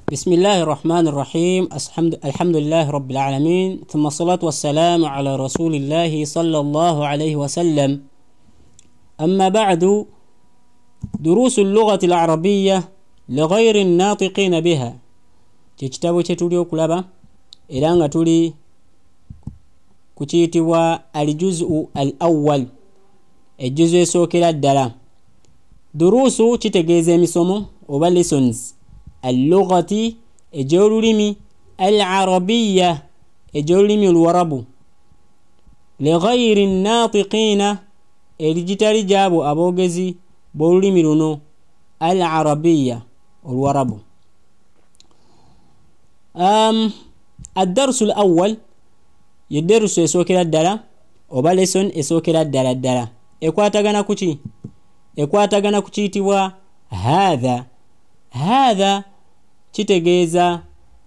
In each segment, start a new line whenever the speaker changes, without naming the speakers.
بسم الله الرحمن الرحيم. الحمد لله رب العالمين، ثم الصلاة والسلام على رسول الله صلى الله عليه وسلم. أما بعد، دروس اللغة العربية لغير الناطقين بها. كتاب تولي كلابا إلى تولي كتيتوا الجزء الأول، الجزء سوكلا الدلا. دروس تتجيزي مسومو وبالسونز اللغة الجولمي العربية الجولمي الورب لغير الناطقين الجتاري جابو أبوغزي بولمي لنو العربية الورب. الدرس الأول يدرس يسوكلا الدلا وبالسون يسوكلا الدلا ekwatagana kuchitibwa hadha kitegeeza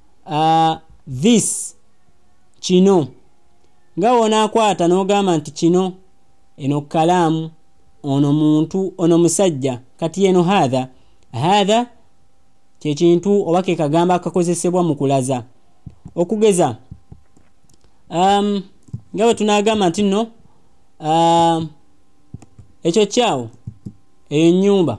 this kino nga wona akwata n'ogamba nti kino eno kalaamu, ono muntu, ono musajja. Kati eno hadha kye kintu oba ke kagamba akakozesebwa mu kulaza okugeza. Nga bwe tunagamba nti nno ekyo kyawo eyo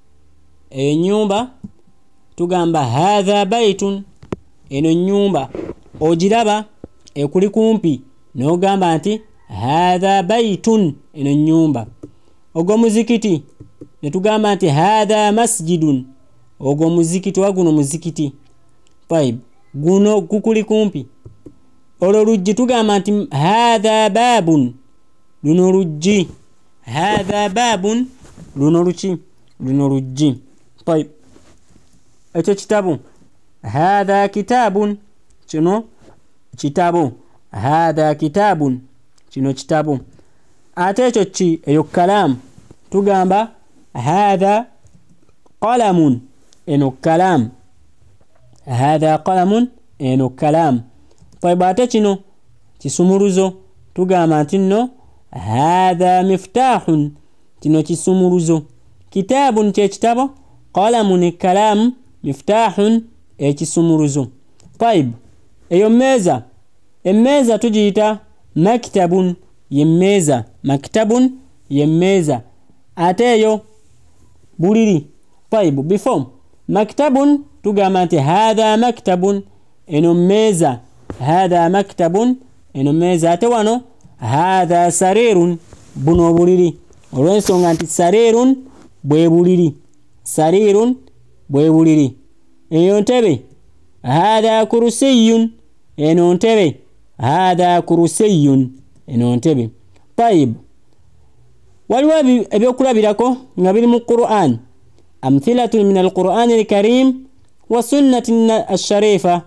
nyumba tugamba hadha baitun, eno nyumba ogiraba ekuli kumpi n'ogamba nti hadha baitun, eno nyumba. Ogwo muzikiti ne tugamba nti hadha masjidun, ogwo muzikiti waguno muzikiti. Five, guno gukuli kumpi. Olwo luggi tugamba nti hadha babun, luno luggi. Hadha babun, luno luggi. Five, ekyo kitabu. Hadha kitabun, kino kitabu. Hadha kitabun, kino kitabu. Ate ekyo eyo kalamu tugamba hadha qalamun, eno kalamu. Hadha qalamun, eno kalamu. Five, ate kino kisumuluzo tugamba nti nno hadha miftahun, kino kisumuluzo. Kitabun kye kitabo, qalamun kalamu, miftahun ekisumuluzo. Five, eyo mmeeza. Emmeeza tugiyita maktabun, yemmeeza. Maktabun yemmeeza. Ate eyo buliri. Five, before maktabun tugamba nti hadha maktabun, eno mmeeza. Hadha maktabun, eno mmeeza. Ate wano hadha sarirun, buno buliri. Olw'ensonga nti sarirun bwe buliri. Sarirun bwe buliri. Eyo ntebe. Hadha kursiyun, eno ntebe. Hadha kursiyun, eno ntebe. Five, waliwo ebyokulabirako nga biri mu Qur'an. Amthilatu min al-Qur'an al-Karim wa sunnati ash-sharifa.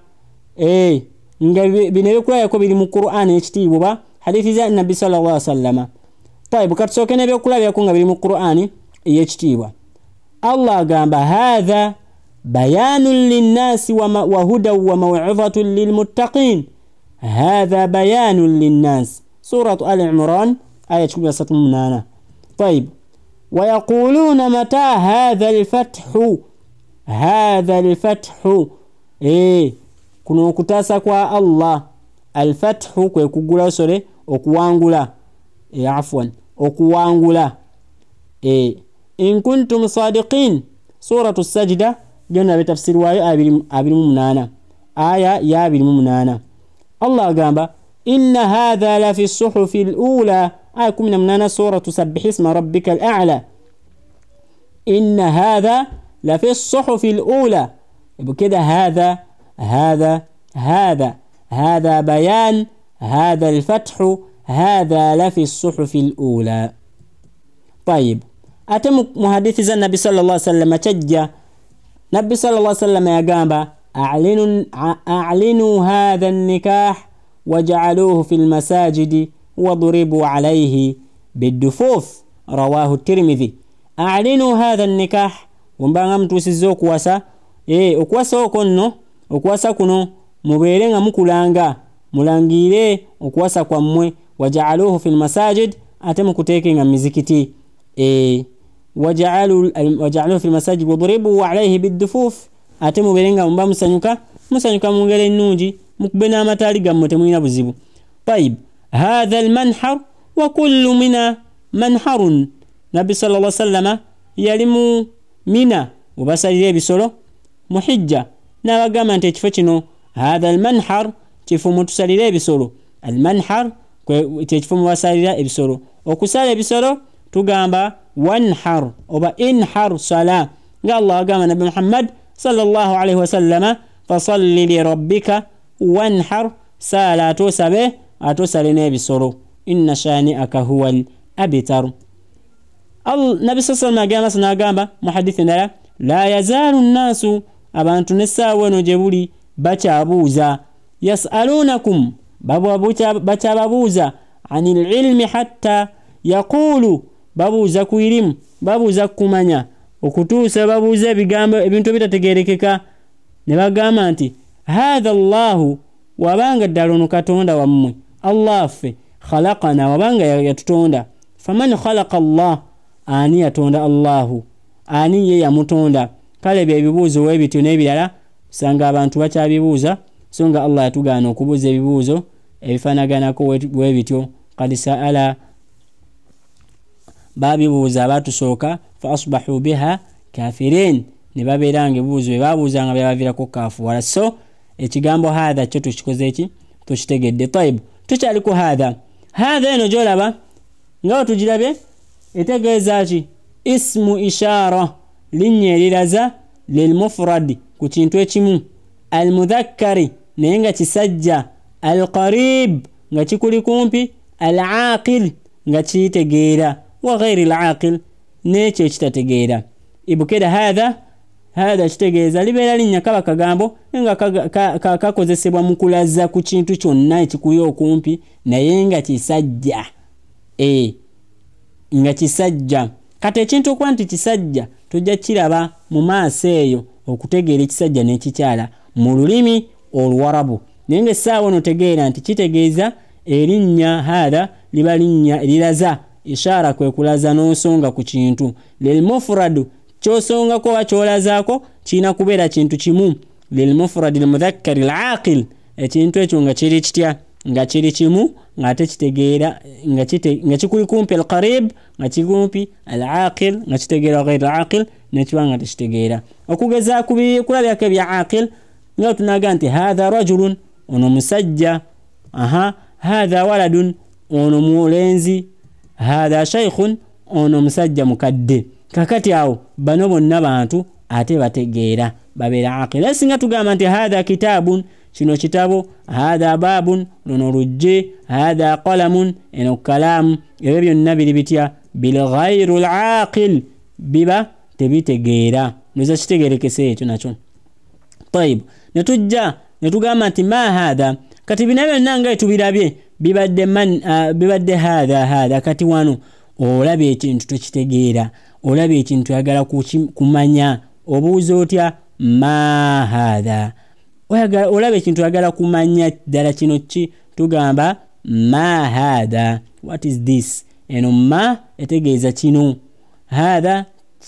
Nga bino ebyokulabirako biri mu Qur'an ekitiibwa ba hadithi za Nabi sallallahu alaihi wasallam. Five, katusooke n'ebyokulabirako nga biri mu Qur'an ey'ekitiibwa. Allah agamba hadha bayanun linnasi wa hudan wa maw'izatun lilmuttaqin. Hadha bayanun linnas, suratu al-Imran aya 18. طيب, ويقولون متى هذا الفتح. هذا الفتح kuno okutasa kwa Allah. Al-fathu kwe kugula sore okuwangula. Afwan, okuwangula. In kuntum sadiqin, suratu sajda jonna betafsiri wayo 28 aya ya 28. Allah agamba inna hadha la fi suhufi al-ula aya 18 suratu sabbih isma rabbika al-a'la. inna hadha la fi suhufi al-ula. بكده هذا بيان، هذا الفتح، هذا لفي الصحف الأولى. طيب، أتم محدث النبي صلى الله عليه وسلم تجا نبي صلى الله عليه وسلم يا جامبا أعلنوا هذا النكاح وجعلوه في المساجد وضربوا عليه بالدفوف. رواه الترمذي. أعلنوا هذا النكاح ومبانغم توسيزو كواسا okwasa okonno, okwasa kuno mubeere nga mukulanga, mulangire okwasa kwammwe. Waja'aluhu fil masajid, ate mukuteeke nga mizikiti. وجعلوه في المساجد وضربوا عليه بالدفوف ate muberenga mba musanyuka mu ngeri ennungi mukube n'amataali gammwe temulina buzibu. طيب هذا المنحر وكل منا منحر. Nabbi sallallahu alaihi wasallam yalimu mina obasalira ebisolo muhijja n'abagamba nti ekifo kino hadha almanhar kifo mutusalira ebisolo. Almanhar kifo mubasalira ebisolo. Okusala ebisolo tugamba wanhar oba inhar sala nga Allah agamba Nabi Muhammad sallallahu alaihi wasallam fasalli li rabbika wanhar sala atosale n'ebisolo inna shani'aka huwal abtar. Nabi sallallahu alaihi wasallam agamba muhadithi ndala la yazalu nnasu abantu n'essaawa eno gye buli bakyabuuza yasalunakum bakyababuuza anil ilmi hatta yaqulu babuuza ku ilimu babuuza kumanya okutuusa babuuza ebigambo ebintu bitategerekeka ne bagamba nti hadha Allahu wabanga ddala ono Katonda wammwe Allah ffe khalaqana wabanga yatutonda faman khalaqa Allah ani yatonda Allahu ani ye yamutonda. Kale bye bibuuzo webityo n'ebirala usanga abantu bakyabibuuza so nga Allah yatugaana okubuuza ebibuuzo ebifanaganako webityo qad sa'ala babibuuza abatusooka fa asbahu biha kafirin ne babeeranga ebibuuzo bye babuuzanga byabaviirako kaafuwala. So ekigambo hadha kyo tukikoze eki tukitegedde. طيب tukyali ku hadha eno gyolaba nga tugirabye etegeeza ki ismu ishara linnya eriraza lilmufrad ku kintu ekimu almudhakkari naye nga kisajja alqarib nga kikuli kumpi alaqil nga kitegeera wa ghairi alaqil n'ekyo ekitategeera. ibukeda hadha kitegeeza libeera linnya kaba kagambo nga kakozesebwa mu kulaza ku kintu kyonna ekikuli okumpi naye nga kisajja nga kisajja. Kati ekintu okuba nti kisajja tujja kiraba mu maaso eyo okutegeera ekisajja n'ekikyala mu lulimi oluwarabu. Naye ng'essaawa ono tegeera nti kitegeeza erinnya hadha liba linnya eriraza ishara kwe kulaza n'osonga ku kintu. Lilmufradu kyosongako oba kyolazaako kirina kubeera kintu kimu. Lilmufradi almudhakkari alaqil ekintu ekyo nga kiri kitya nga kiri kimu nga ate kitegeera nga kikuli kumpi alqarib nga kikumpi alaqil nga kitegeera ghairi alaqil nekiba nga tekitegeera. Okugeza kulabyako ebya aqil nga tunaga nti hadha rajulun ono musajja hadha waladun ono mulenzi hadha shaykhun ono musajja mukadde. Kakati awo bano bonna bantu ate bategeera babeera aqil. Esinga tugamba nti hadha kitabun kino kitabo hadha babun luno lujje hadha qalamun eno kalamu ebyo byonna biri bitya bilghairu alaqil biba tebitegeera noza kitegerekese ekyo nakyo. طيب netujja netugamba nti ma hadha kati bino byonna nga tubirabye bibadde hadha kati wano olabye ekintu tekitegeera olabye ekintu yagala kumanya obuuza otya ma hadha olabye ekintu yagala kumanya ddala kino ki tugamba ma hadha what is this. Eno ma etegeeza kino hadha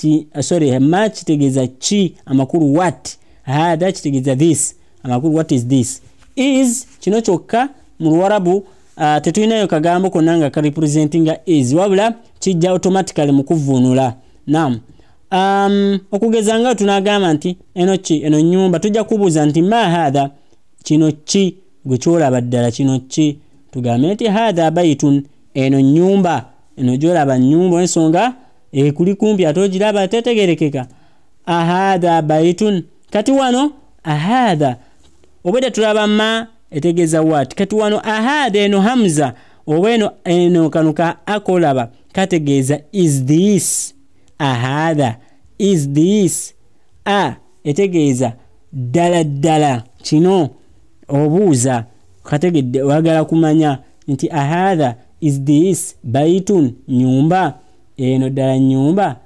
ma kitegeeza ki amakulu what hadha kitegeeza this amakulu what is this. Is kino kyokka mu Luwarabu tetulinayo kagambo konna nga karepresentinga is wabula kijja automatically mu kuvunula. Naam. Okugeza nga tunagamba nti eno ki eno nyumba tujja kubuuza nti ma hadha kino ki gwe kyolaba ddala kino ki tugambe nti hadha baitun eno nyumba eno gyolaba nyumba ensonga kuli kumpi atogiraba tetegerekeka. Ahadha baitun kati wano ahadha obwedda tulaba ma etegeeza what kati wano ahadha eno hamza oba eno kanuka akolaba kategeeza is this. Ahadha is this etegeeza ddala kino obuuza kategedde wagala kumanya nti ahadha is this baitun nyumba eno ddala nyumba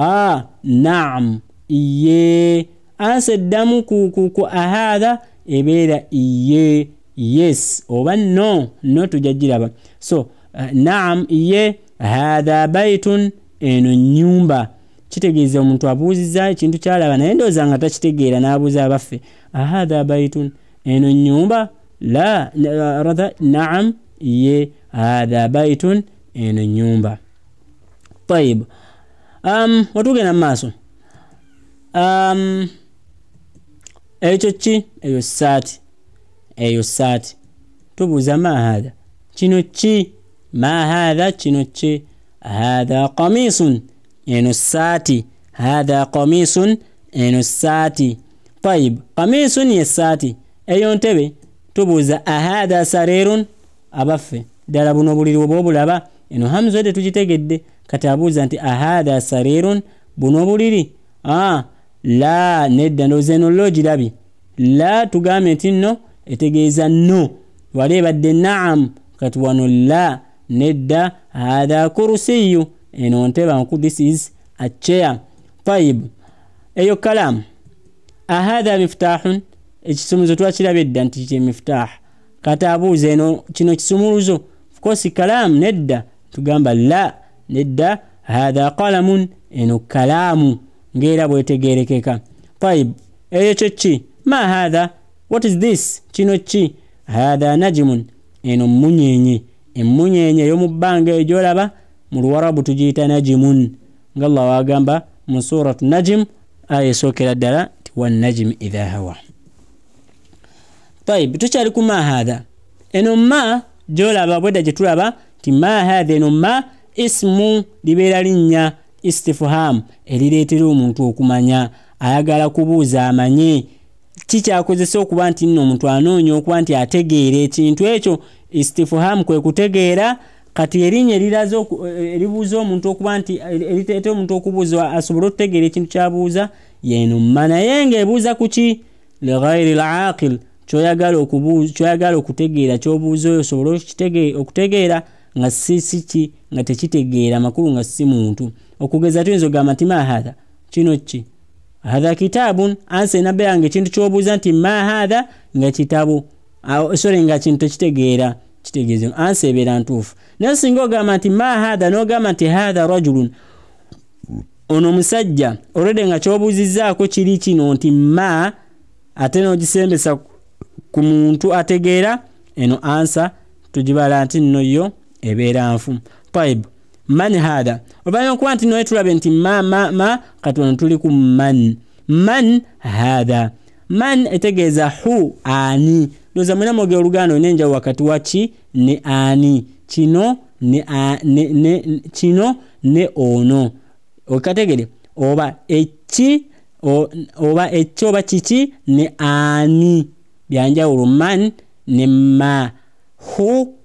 naam iye anseddamu ku ahadha ebeera iye yes oba no tujagiraba. So naam iye hadha baitun eno nyumba kitegeeza omuntu abuuziza ekintu kyalaba naye ndowooza nga takitegeera n'abuuza abaffe ahadha baitun eno nnyumba la naam ye hadha baitun eno nnyumba. طيب watugenda mu maaso ekyo ki eyo saati tubuuza ma hadha kino ki ma hadha kino ki hadha qamisun eno saati hadha qamisun eno saati. طيب qamisun ye saati eyo ntebe tubuuza ahadha sarirun abaffe ddala buno buliri oba obulaba eno hamza ede tugitegedde kati abuuza nti ahadha sarirun buno buliri la nedda ndowooza eno logirabye la tugambe nti nno etegeeza no wali ebadde naam kati wano la nedda hadha kursiyu eno nteba this is a chair. طيب eyo kalamu ahadha miftahun ekisumuluzo twakirabye dda nti kye miftah kati abuuza eno kino kisumuluzo of course kalamu nedda tugamba la nedda hadha qalamun eno kalamu ngera bwetegerekeka. طيب eyo ki ma hadha what is this kino ki hadha najmun eno munyenye emunyenye yo mubbanga ejolaba mu Luwarabu tugiyita najmun nga Allah wagamba mu suratu najm aya esokera ddala wan najm idha hawa. طيب tukyali ku ma hadha eno ma jolaba bwedda gyetulaba ti ma hadha eno ma ismu libeera linnya istifham erireetera omuntu okumanya ayagala kubuuza amanye kikyakozesa okuba nti nno omuntu anoonya okuba nti ategeera ekintu ekyo. Istifham kwe kutegeera kati erinnya eriraze eribuuza omuntu okuba nti eriteeta omuntu okubuuza asobole okutegeera ekintu kyabuuza yeno ma naye ng'ebuuza ku ki lighairi al-aqil kyoyagala okutegeera kyobuuza oyo osobole okutegeera nga si nga tekitegeera makulu nga si muntu. Okugeza tuyinza okugamba nti ma hadha kino ki hadha kitabun ansa enabe yange ekintu kyobuuza nti ma hadha nga kitabu nga kintu tekitegeera kitegeeza ansa ebeera ntuufu. Naye singa ogamba nti ma hadha n'ogamba nti hadha rajulun ono musajja olwedde nga kyobuuzizzaako kiri kino nti ma ate n'ogisembesa ku muntu ategeera eno ansa tugibala nti nno yo ebeera nfu. طيب man hadha obanya okuba nti noye tulabe nti ma kati wano tuli ku man hadha man etegeeza hu ani doza mwena moge olugano nenja wakati wachi ne ani kino ne ono okategere oba echi oba echo oba chichi ne ani byanjawulo man ne ma who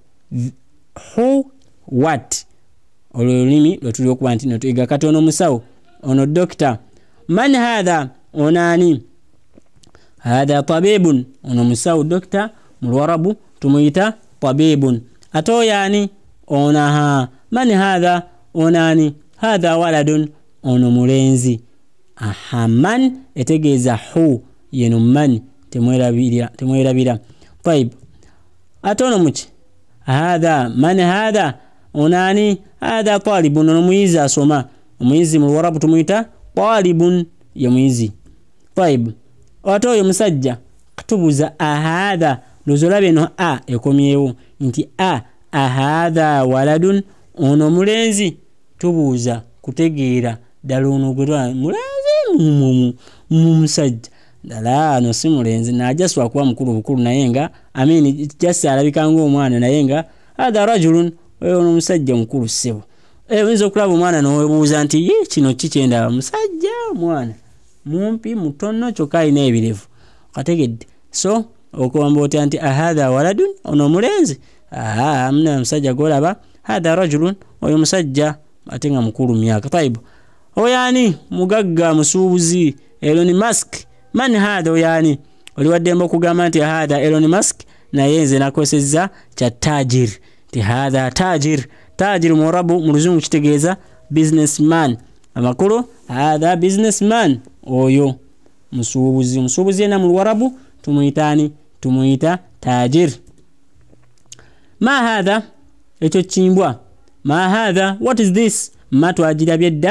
what olulimi lwetuli okuba nti notuyiga kati ono musawo ono doctor man hadha onani hadha tabibun ono musawo doctor mu Luwarabu tumuyita tabibun ato yani onaha man hadha onani hadha waladun ono mulenzi man etegeeza hu yeno man temwerabira. طيب atono muki hadha man hadha onani hadha talibun ono muyizi asoma omuyizi mu Luwarabu tumuyita talibun ye muyizi. طيب ato yo musajja katubuza ahadha lozolabe no ekomyewo nti ahadha waladun ono mulenzi tubuuza kutegeera ddala ono gwe mulenzi musajja ddala no si mulenzi najaswa kuba mukulu bukulu naye nga jasi alabika ng'omwana naye nga hadha rajulun ono musajja mukulu ssebo oyinza okulaba omwana n'owebuuza nti kino kikyendaba musajja omwana mumpi mutono kyokka alina ebirevu kategedde so okugamba otya nti ahadha waladun ono mulenzi muna musajja golaba hadha rajulun oyo musajja ate nga mukulu myaka. طيب oyani mugagga musuubuzi Elon Musk man hadha oyani oliwaddemba okugamba nti hadha Elon Musk naye nze nakosezza kya tajir ti hadha tajir mu Arabu mu Luzungu kitegeeza businessman amakulu hadha businessman oyo musuubuzi ena mu Luwarabu tumuyita tajir. Ma hadha ekyo kimbwa ma hadha what is this ma twagirabye dda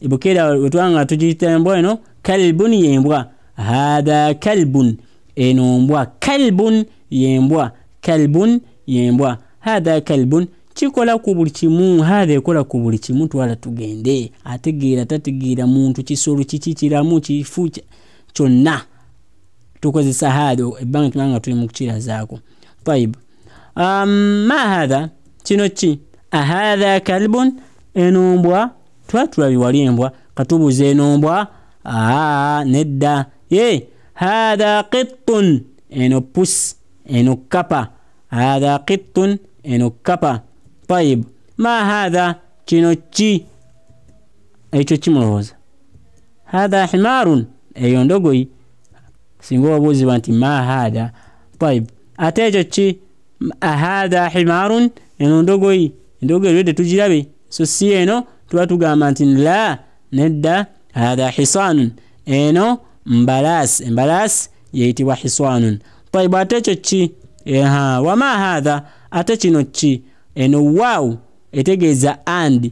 ibukira wetwanga tujiyita embwa eno kalbun yembwa hadha kalbun eno mbwa kalbun yembwa kalbun yembwa hadha kalbun chikola ku buli kimu hadha ekola ku buli kimu twala tugende ategeera tategeera muntu kisolo kikikiramu kifu kyonna tukozesa hadha ebbanga tunanga tuli mu kukira zaako طيب ma hadha kino ki ahadha kalbun eno mbwa twatulabi wali embwa katubuze eno mbwa nedda hadha qittun eno pus eno kapa hadha qittun eno kapa طيب ما هذا kino ki ekyo kimulowooza hadha himarun eyo ndogoyi singa wabuuzibwa nti ma hadha طيب ate ekyo ki hadha himarun eno ndogoyi lwedde tugirabe so si eno tuba tugamba nti la nedda hadha hisanun eno mbalas yeyitibwa hisanun طيب ate ekyo ki wama hadha ate kino ki eno wow etegeeza and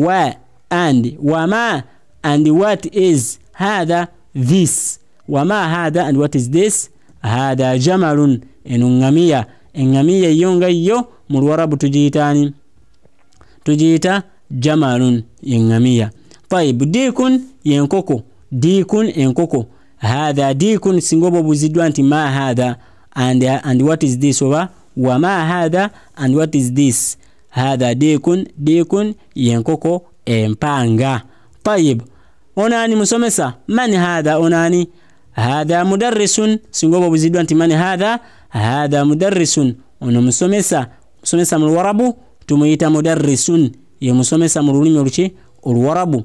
wama and what is hadha this wama hadha and what is this hadha jamalun eno ngamiya engamiya yonga yo mu Luarabu tujiyita jamalun engamiya طيب dikun yenkoko dikun enkoko hadha dikun singobo buzidwa nti ma hadha and what is this oba wama hadha and what is this hadha dikun yenkoko empanga طيب onani musomesa man hadha onani hadha mudarrisun singobo buzidwa nti man hadha mudarrisun ono musomesa mu Luarabu tumuyita mudarrisun ye musomesa mu lulimi oluki Oluwarabu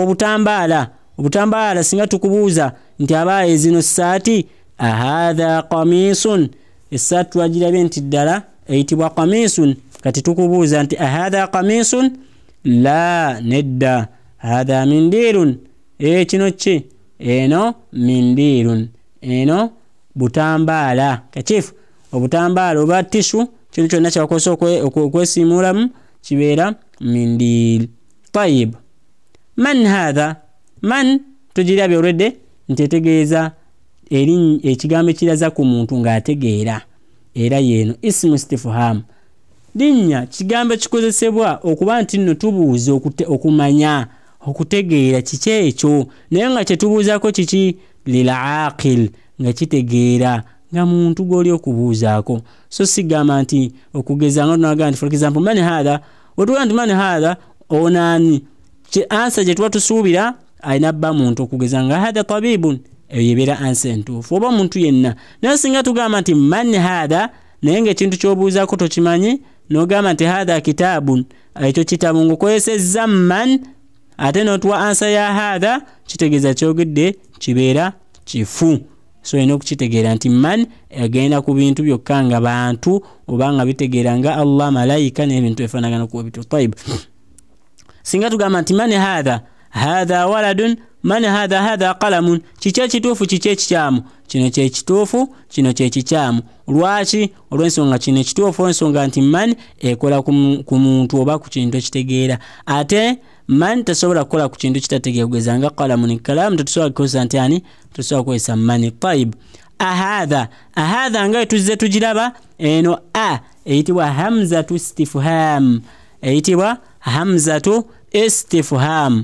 obutambala singa tukubuuza nti abaye zino saati ahadha qamisun esaatu twagirabe nti ddala eyitibwa qamisun kati tukubuuza nti ahadha qamisun la nedda hadha mindirun kino ki eno mindirun eno butambala kachifu obutambala oba tishu kino kyonna kyakosa okwesiimulamu kibeera mindir طيب man hadha man tugirabe olwedde nti etegeeza ekigambo ekiraza ku muntu ng'ategeera era yeeno ismu istifham linnya kigambo kikozesebwa okuba nti nno tubuuza okumanya okutegeera kiki ekyo naye nga kyetubuuzaako kiki lilaqil nga kitegeera nga muntu gw'oli okubuuzaako so sigamba nti okugeza nga tunaga nti for example man hadha wetuga nti man hadha onani ansa gye tuba tusuubira alina bba muntu okugeza nga hadha tabibun eyo yebeera ansa entuufu oba muntu yenna naye singa tugamba nti man hadha naye ng'ekintu ky'obuuzaako tokimanyi n'ogamba nti hadha kitabun ekyo kitabu ng'okozesezza man ate n'otuwa ansa ya hadha kitegeeza kyogedde kibeera kifu so olina okukitegeera nti man agenda ku bintu byokka nga bantu oba nga bitegeera nga Allah malayika n'ebintu ebifaanagana kuba bitu طيب singa tugamba nti man hadha waladun man hadha qalamun kiki ekituufu kiki ekikyamu kino kyekituufu kino kyekikyamu lwaki olw'ensonga kino ekituufu ensonga nti man ekola ku muntu oba ku kintu ekitegeera ate man tasobola kukola ku kintu kitategeera kugeza nga qalamun kalamu tetusobola kukozesa nti ani tetusobola kukozesa man طيب ahadha nga etuzze tugiraba eno eyitibwa hamzatu istifham eyitibwa hamzatu istifham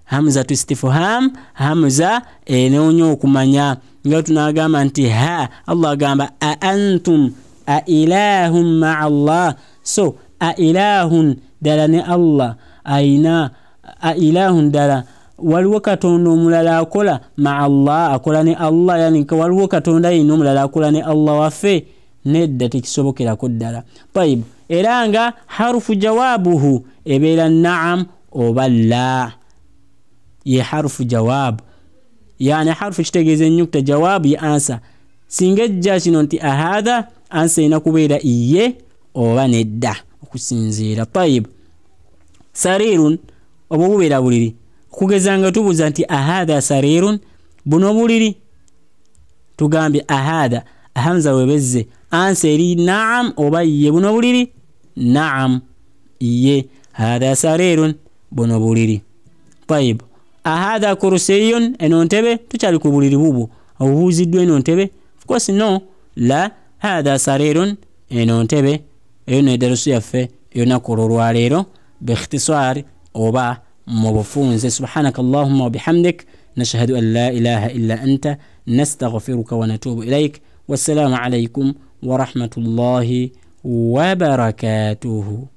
hamza enoonya okumanya nga tunagamba nti Allah agamba antum ilahum ma'a Allah so ilahun dala ne Allah aina ilahun dala waliwo katonda omulala akola ma'a Allah akola ne Allah yani waliwo katonda yino omulala akola ne Allah waffe nedda tekisobokerako ddala طيب era nga harufu jawabuhu ebeera na'am oba la ye harufu jawab yani harufu kitegeeza ennyukuta jawab ye answer singa ejja kino nti ahadha answer ina kubeera iye oba nedda okusinziira طيب sarirun obo bubeera buliri kugeza nga tubuuza nti ahadha sarirun buno buliri tugambye ahadha hamza webezze answer eri na'am oba iye buno buliri na'am iye hadha sarirun buno buliri طيب ahadha kursiyun eno ntebe tuchali ku buliri bubwo obuuziddwa eno ntebe? Of course no. La, hadha sarirun eno ntebe. Eyo ne darusu yaffe yonaku olwaleero biikhtisar oba mu bufunze. Subhanakallahumma wa bihamdik nashhadu an la ilaha illa anta nastaghfiruka wa natubu ilaik. Wassalamu alaykum wa rahmatullahi wa barakatuhu.